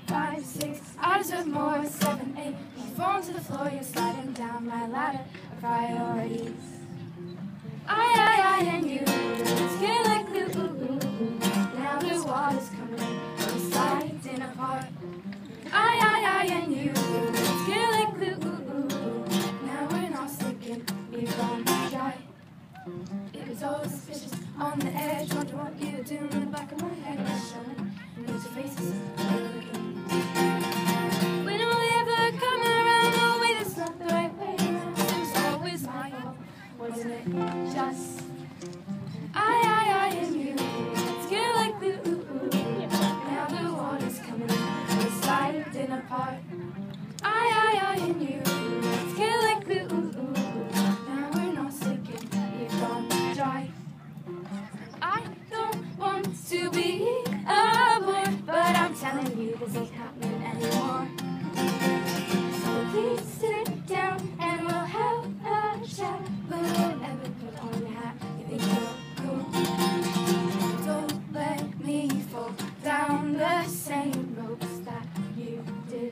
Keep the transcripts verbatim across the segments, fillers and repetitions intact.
five, six, I deserve more. Seven, eight, you fall to the floor, you're sliding down my ladder of priorities. I, I, I, and you, skin like glue. Ooh, ooh, ooh. Now the water's coming in, we're sliding apart. I, I, I, and you, skin like glue. Ooh, ooh. Now we're not sticking, we've gone dry. It was always suspicious, on the edge, wonder what you were doing in the back of my head. Was showing, those faces, they were looking. When will they ever come around? Oh wait, that's not the right way around. It was always my fault, wasn't it? Just I, I, I, and you, skin like glue. Now the water's coming in, we're sliding apart. I, I, I, and you, skin like glue. Now we're not sticking, we've gone dry. I don't want to be a bore, but I'm telling you this ain't happening anymore. So please sit down and we'll have a chat. But don't ever put on your hat, you think you're cool. Don't let me fall down the same ropes that you did.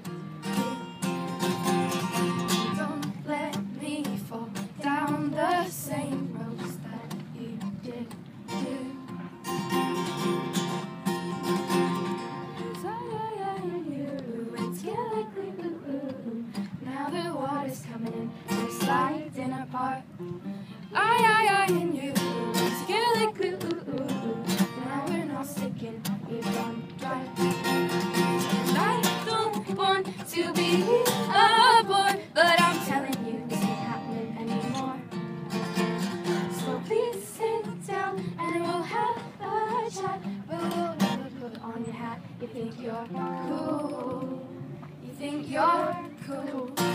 Don't let me fall down the same ropes that you did. Now the water's coming in, we're sliding apart. I, I, I, and you, skin like glue. Now we're not sticking, we've gone dry. And I don't want to be a bore, but I'm telling you this ain't happening anymore. So please sit down and we'll have a chat. But we'll never put on your hat. You think you're cool. You think you're cool.